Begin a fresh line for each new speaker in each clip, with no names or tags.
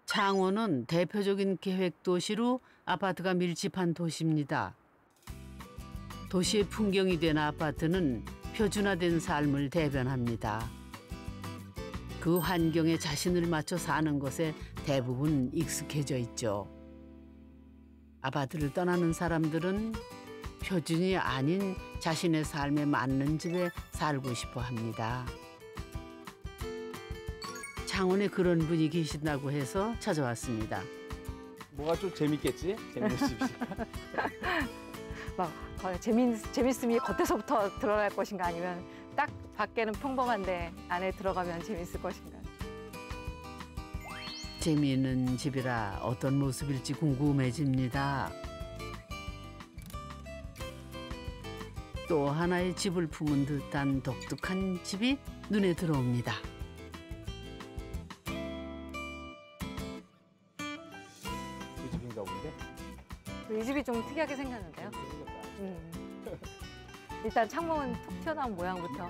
창원은 대표적인 계획도시로 아파트가 밀집한 도시입니다. 도시의 풍경이 된 아파트는 표준화된 삶을 대변합니다. 그 환경에 자신을 맞춰 사는 것에 대부분 익숙해져 있죠. 아파트를 떠나는 사람들은 표준이 아닌 자신의 삶에 맞는 집에 살고 싶어 합니다. 창원에 그런 분이 계신다고 해서 찾아왔습니다.
뭐가 좀 재밌겠지? 재밌는 집이.
막 재밌음이 겉에서부터 드러날 것인가 아니면 딱 밖에는 평범한데 안에 들어가면 재밌을 것인가.
재미있는 집이라 어떤 모습일지 궁금해집니다. 또 하나의 집을 품은 듯한 독특한 집이 눈에 들어옵니다.
이 집인가 본데?
이 집이 좀 특이하게 생겼는데요. 일단 창문 툭 튀어나온 모양부터.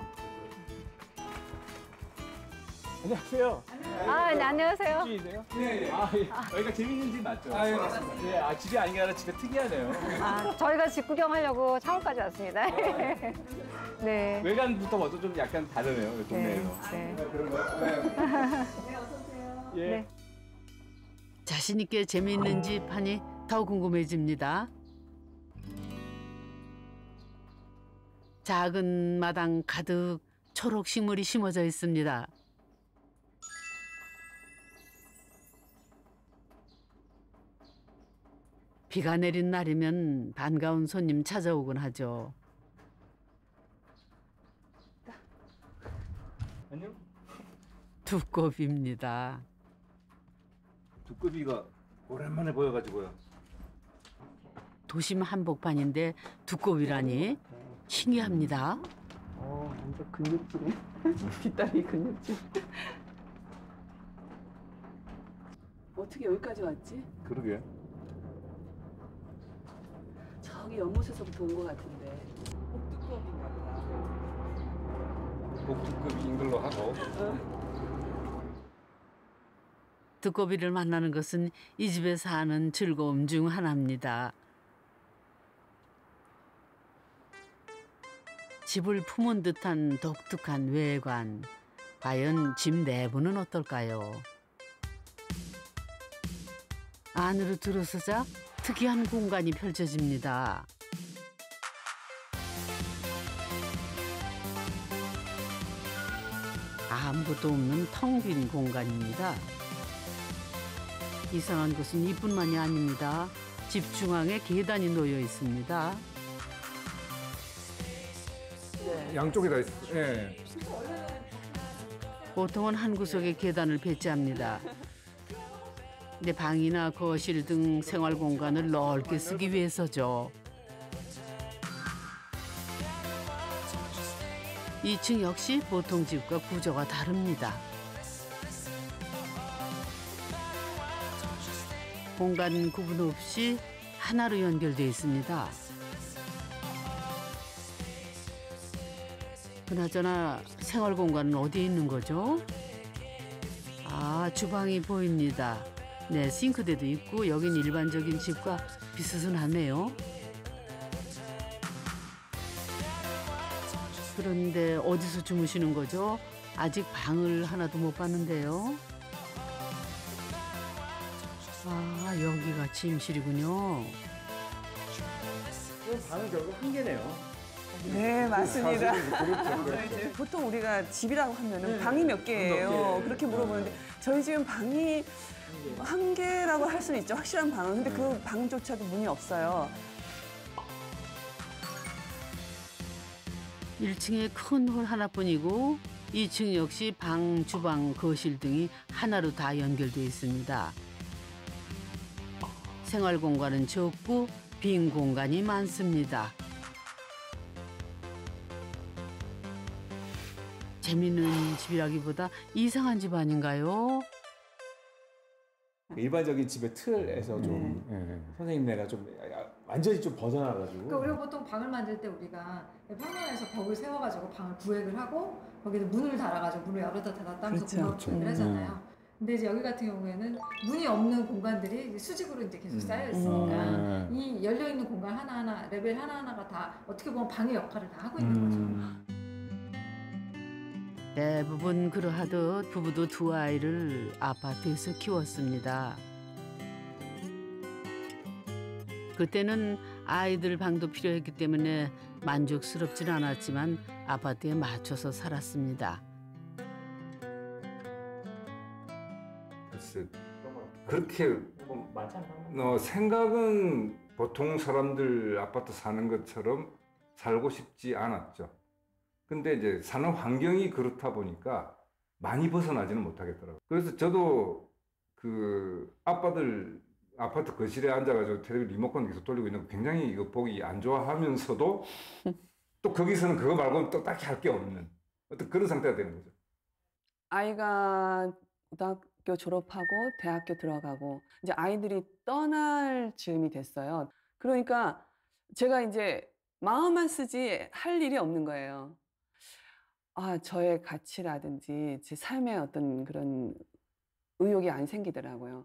안녕하세요.
네, 안녕하세요.
집이세요? 네. 여기가 재밌는 집 맞죠? 예, 맞습니다. 네, 집이 아닌 게 아니라 집이 특이하네요.
저희가 집 구경하려고 창원까지 왔습니다. 네.
외관부터 먼저 좀 약간 다르네요, 이 동네에서.
네.
그런 거요? 네, 어서 오세요. 예.
네.
자신 있게 재미있는 집 하니 더 궁금해집니다. 작은 마당 가득 초록 식물이 심어져 있습니다. 비가 내린 날이면 반가운 손님 찾아오곤 하죠.
안녕?
두꺼비입니다.
두꺼비가 오랜만에 보여가지고요.
도심 한복판인데 두꺼비라니 신기합니다.
완전 근육질이네. 뒷다리 근육질. 어떻게 여기까지 왔지?
그러게.
저기 연못에서부터 온 것 같은데. 복두꺼비인가 보다.
복두꺼비인 걸로 하고.
두꺼비를 만나는 것은 이 집에 사는 즐거움 중 하나입니다. 집을 품은 듯한 독특한 외관. 과연 집 내부는 어떨까요? 안으로 들어서자 특이한 공간이 펼쳐집니다. 아무것도 없는 텅 빈 공간입니다. 이상한 것은 이뿐만이 아닙니다. 집 중앙에 계단이 놓여 있습니다.
양쪽에 다 있어요. 예.
보통은 한 구석에 계단을 배치합니다. 근데 방이나 거실 등 생활 공간을 넓게 쓰기 위해서죠. 2층 역시 보통 집과 구조가 다릅니다. 공간 구분 없이 하나로 연결되어 있습니다. 그나저나 생활 공간은 어디에 있는 거죠? 주방이 보입니다. 네, 싱크대도 있고 여긴 일반적인 집과 비슷하네요. 그런데 어디서 주무시는 거죠? 아직 방을 하나도 못 봤는데요. 여기가 침실이군요.
이 방은 결국 한 개네요.
네, 맞습니다.
그렇죠.
보통 우리가 집이라고 하면은 방이 몇 개예요? 그렇게 물어보는데 저희 집은 방이 한 개라고 할 수는 있죠. 확실한 방은. 근데 그 방조차도 문이 없어요.
1층에 큰 홀 하나뿐이고 2층 역시 방, 주방, 거실 등이 하나로 다 연결되어 있습니다. 생활 공간은 적고 빈 공간이 많습니다. 재밌는 집이라기보다 이상한 집 아닌가요?
일반적인 집의 틀에서 좀 선생님네가 좀 완전히 좀 벗어나가지고.
그러니까 우리가 보통 방을 만들 때 우리가 평면에서 벽을 세워가지고 방을 구획을 하고 거기에 문을 달아가지고 문을 열었다 닫았다 하면서 공간 분리를 하잖아요. 근데 이제 여기 같은 경우에는 문이 없는 공간들이 이제 수직으로 이제 계속 쌓여 있으니까 이 열려 있는 공간 하나하나, 레벨 하나하나가 다 어떻게 보면 방의 역할을 다 하고 있는 거죠.
대부분 그러하듯 부부도 두 아이를 아파트에서 키웠습니다. 그때는 아이들 방도 필요했기 때문에 만족스럽진 않았지만 아파트에 맞춰서 살았습니다.
글쎄, 그렇게 생각은 보통 사람들 아파트 사는 것처럼 살고 싶지 않았죠. 근데 이제 사는 환경이 그렇다 보니까 많이 벗어나지는 못하겠더라고요. 그래서 저도 그 아빠들 아파트 거실에 앉아가지고 텔레비 리모컨 계속 돌리고 있는 거 굉장히 이거 보기 안 좋아하면서도 또 거기서는 그거 말고는 또 딱히 할 게 없는 어떤 그런 상태가 되는 거죠.
아이가 고등학교 졸업하고 대학교 들어가고 이제 아이들이 떠날 즈음이 됐어요. 그러니까 제가 이제 마음만 쓰지 할 일이 없는 거예요. 아, 저의 가치라든지 제 삶의 어떤 그런 의욕이 안 생기더라고요.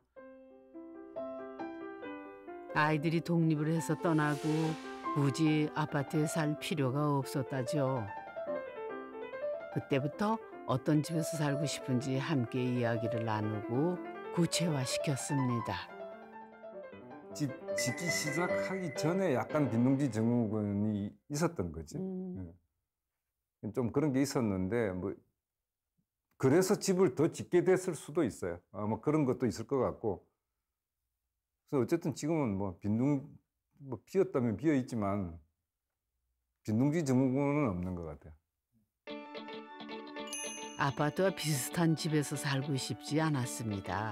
아이들이 독립을 해서 떠나고 굳이 아파트에 살 필요가 없었다죠. 그때부터 어떤 집에서 살고 싶은지 함께 이야기를 나누고 구체화시켰습니다.
집 짓기 시작하기 전에 약간 빈둥지 증후군이 있었던 거지. 좀 그런 게 있었는데 뭐 그래서 집을 더 짓게 됐을 수도 있어요. 뭐 그런 것도 있을 것 같고. 그래서 어쨌든 지금은 뭐 비었다면 비어 있지만 빈둥지 증후군은 없는 것 같아요.
아파트와 비슷한 집에서 살고 싶지 않았습니다.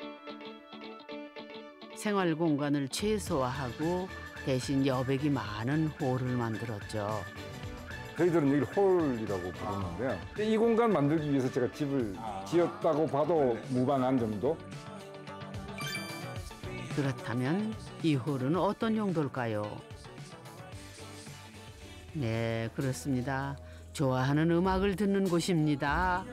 생활 공간을 최소화하고 대신 여백이 많은 홀을 만들었죠.
저희들은 여기 홀이라고 부르는데요. 이 공간 만들기 위해서 제가 집을 지었다고 봐도 무방한 정도?
그렇다면 이 홀은 어떤 용도일까요? 네, 그렇습니다. 좋아하는 음악을 듣는 곳입니다.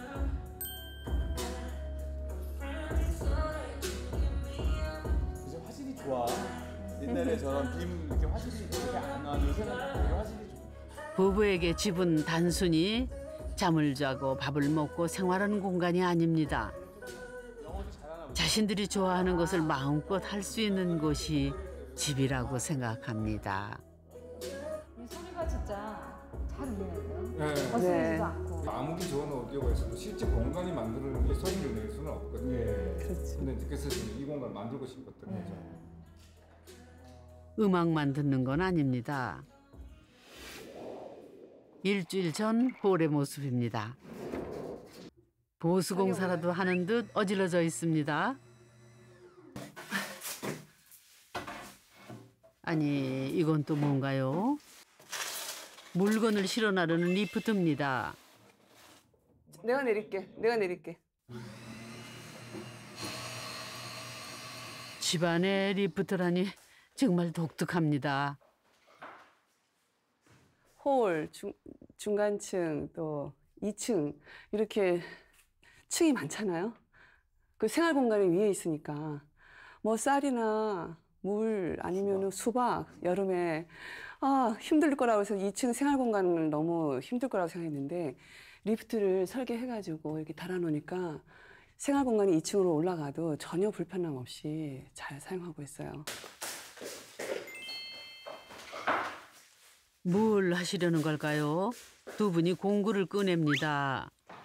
이제 화질이 좋아. 옛날에처럼 빔 이렇게 화질이 이렇게 안 나와. 요새는 되게 화질이 좋아.
부부에게 집은 단순히 잠을 자고 밥을 먹고 생활하는 공간이 아닙니다. 자신들이 좋아하는 것을 마음껏 할 수 있는 곳이 집이라고 생각합니다.
이 소리가 진짜 잘 울리는데요.
네.
거슬리지도 않고.
아무리 좋은 오디오가 있어도 실제 공간이 만드는 게 소리를 낼 수는 없거든요.
그렇지.
근데 그래서 이 공간을 만들고 싶었던 거죠.
음악만 듣는 건 아닙니다. 일주일 전 홀의 모습입니다. 보수공사라도 하는 듯 어질러져 있습니다. 아니, 이건 또 뭔가요? 물건을 실어 나르는 리프트입니다.
내가 내릴게.
집안에 리프트라니 정말 독특합니다.
홀, 중간층, 또 2층 이렇게 층이 많잖아요. 그 생활 공간이 위에 있으니까 뭐 쌀이나 물 아니면 수박 여름에 힘들 거라고 해서 2층 생활 공간은 너무 힘들 거라고 생각했는데 리프트를 설계해가지고 이렇게 달아놓으니까 생활 공간이 2층으로 올라가도 전혀 불편함 없이 잘 사용하고 있어요.
뭘 하시려는 걸까요? 두 분이 공구를 꺼냅니다.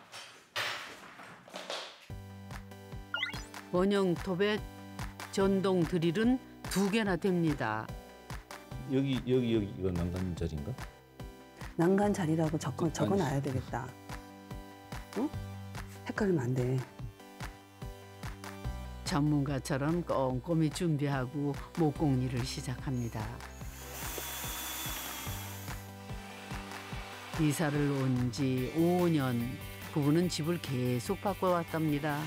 원형톱에 전동 드릴은 2개나 됩니다.
여기 이거 난간 자리인가?
난간 자리라고 적어놔야 되겠다. 어? 헷갈리면 안 돼.
전문가처럼 꼼꼼히 준비하고 목공일을 시작합니다. 이사를 온 지 5년, 부부는 집을 계속 바꿔왔답니다.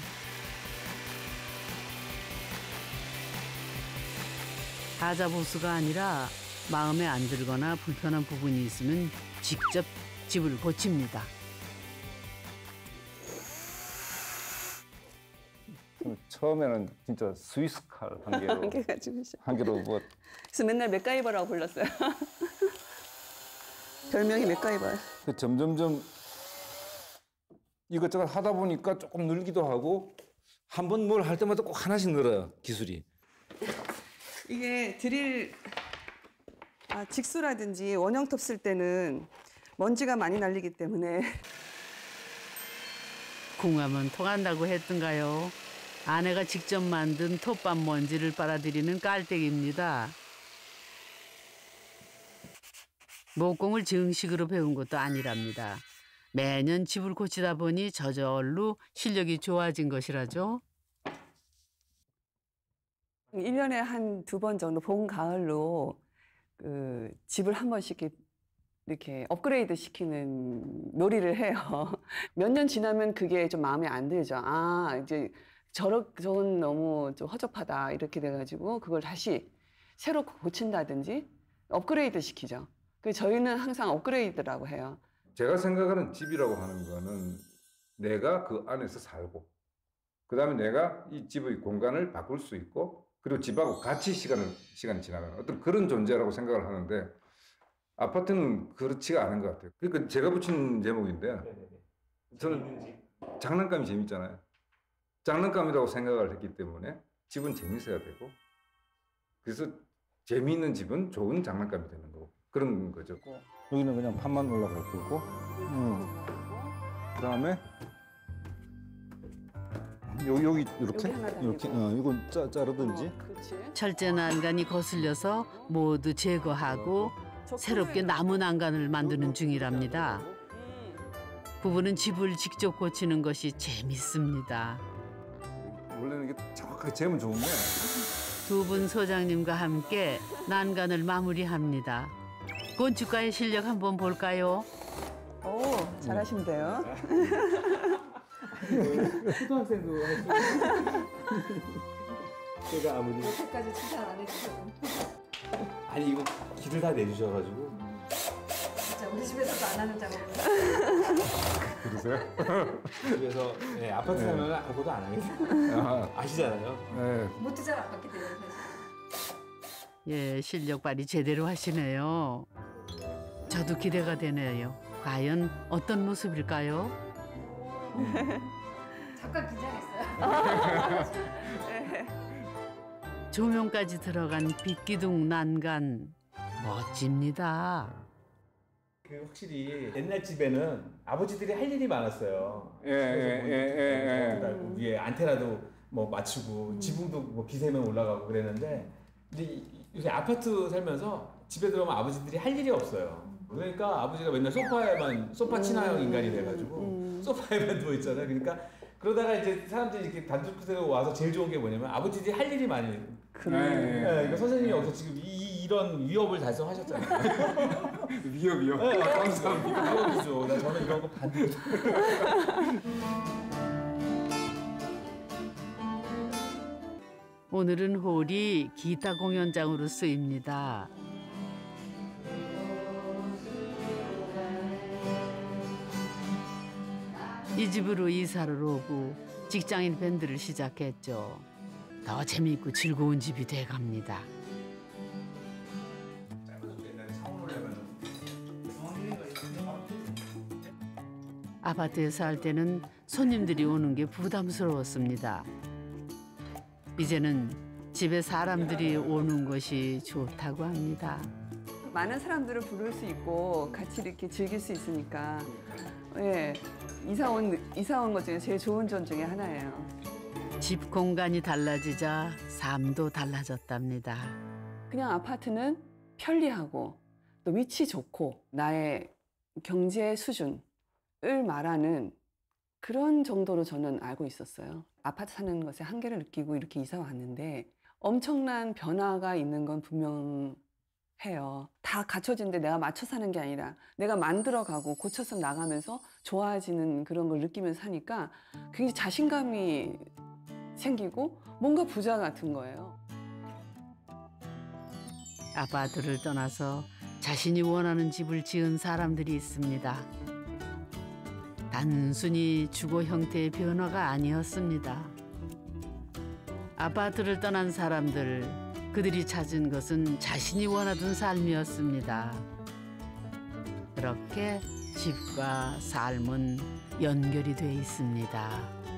다자보수가 아니라 마음에 안 들거나 불편한 부분이 있으면 직접 집을 고칩니다.
처음에는 진짜 스위스 칼 한 개로
한 개 가지고 있어요.
한 개로 뭐
그래서 맨날 맥가이버라고 불렀어요. 별명이 맥가이버예요.
점점점 이것저것 하다 보니까 조금 늘기도 하고 한 번 뭘 할 때마다 꼭 하나씩 늘어요, 기술이.
이게 드릴 직수라든지 원형톱 쓸 때는 먼지가 많이 날리기 때문에
궁합은 통한다고 했던가요? 아내가 직접 만든 톱밥 먼지를 빨아들이는 깔때기입니다. 목공을 정식으로 배운 것도 아니랍니다. 매년 집을 고치다 보니 저절로 실력이 좋아진 것이라죠.
1년에 한 2번 정도 봄, 가을로 집을 한 번씩 이렇게 업그레이드 시키는 놀이를 해요. 몇 년 지나면 그게 좀 마음에 안 들죠. 이제 저건 너무 좀 허접하다 이렇게 돼가지고 그걸 다시 새로 고친다든지 업그레이드 시키죠. 그래서 저희는 항상 업그레이드라고 해요.
제가 생각하는 집이라고 하는 거는 내가 그 안에서 살고 그다음에 내가 이 집의 공간을 바꿀 수 있고 그리고 집하고 같이 시간이 지나가는 어떤 그런 존재라고 생각을 하는데 아파트는 그렇지가 않은 것 같아요. 그러니까 제가 붙인 제목인데 저는 장난감이 재밌잖아요. 장난감이라고 생각을 했기 때문에 집은 재밌어야 되고 그래서 재미있는 집은 좋은 장난감이 되는 거고 그런 거죠. 여기는 그냥 판만 올라갈 거고 그다음에 여기 이렇게 이건 자르든지
철제 난간이 거슬려서 모두 제거하고 새롭게 나무 난간을 만드는 중이랍니다. 부부는 집을 직접 고치는 것이 재밌습니다.
원래는 이게 정확하게 재면 좋은데
두 분 소장님과 함께 난간을 마무리합니다. 건축가의 실력 한번 볼까요?
오, 잘하신대요.
초등학생도 할 수 있는. 제가 아무리
여태까지 칭찬 안 해주셔도
아니 이거 길을 다 내주셔가지고.
진짜 우리 집에서도 안 하는 작업을.
그러세요?
집에서 아파트 살면 아무것도 안 하겠어요. 아시잖아요.
네.
못도 잘 안 받게 돼요 사실.
예, 실력 발휘 제대로 하시네요. 저도 기대가 되네요. 과연 어떤 모습일까요?
잠깐 긴장했어요.
조명까지 들어간 빛기둥 난간 멋집니다.
그 확실히 옛날 집에는 아버지들이 할 일이 많았어요.
예.
위에 안테나도 뭐 맞추고 지붕도 뭐 비세면 올라가고 그랬는데 근데 요새 아파트 살면서 집에 들어오면 아버지들이 할 일이 없어요. 그러니까 아버지가 맨날 소파 친화형 인간이 돼가지고 소파에만 누워 있잖아요. 그러니까 그러다가 이제 사람들이 이렇게 단축되고 와서 제일 좋은 게 뭐냐면 아버지들이 할 일이 많이.
그래.
그러니까 선생님이 여기서 지금 이런 위협을 달성하셨잖아요.
위협이요?
네,
감사합니다.
위협이죠. 저는 이런 거 반대.
오늘은 홀이 기타 공연장으로 쓰입니다. 이 집으로 이사를 오고 직장인 밴드를 시작했죠. 더 재미있고 즐거운 집이 돼갑니다. 아파트에 살 때는 손님들이 오는 게 부담스러웠습니다. 이제는 집에 사람들이 오는 것이 좋다고 합니다.
많은 사람들을 부를 수 있고 같이 이렇게 즐길 수 있으니까 이사 온 것 중에 제일 좋은 점 중에 하나예요.
집 공간이 달라지자 삶도 달라졌답니다.
그냥 아파트는 편리하고 또 위치 좋고 나의 경제 수준을 말하는 그런 정도로 저는 알고 있었어요. 아파트 사는 것에 한계를 느끼고 이렇게 이사 왔는데 엄청난 변화가 있는 건 분명해요. 다 갖춰진데 내가 맞춰 사는 게 아니라 내가 만들어가고 고쳐서 나가면서 좋아지는 그런 걸 느끼면서 사니까 굉장히 자신감이 생기고 뭔가 부자 같은 거예요.
아파트를 떠나서 자신이 원하는 집을 지은 사람들이 있습니다. 단순히 주거 형태의 변화가 아니었습니다. 아파트를 떠난 사람들, 그들이 찾은 것은 자신이 원하던 삶이었습니다. 그렇게 집과 삶은 연결이 돼 있습니다.